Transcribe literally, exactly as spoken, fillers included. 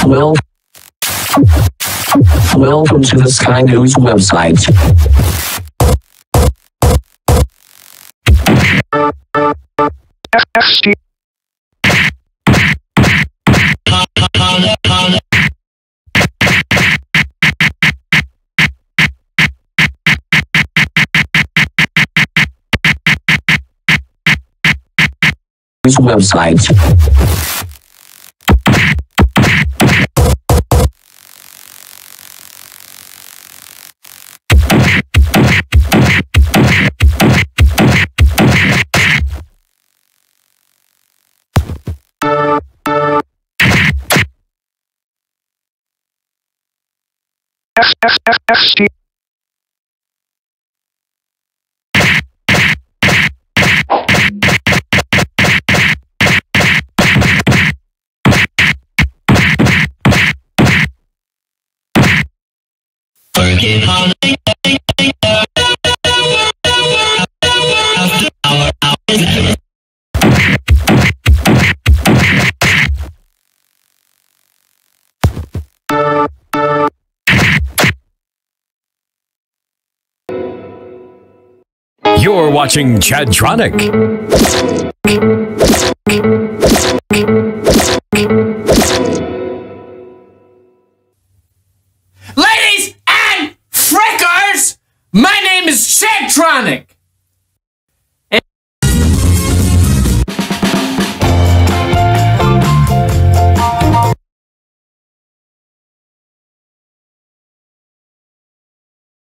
Well, welcome to the Sky News website. News website. You're watching Chadtronic. Ladies and frickers, my name is Chadtronic.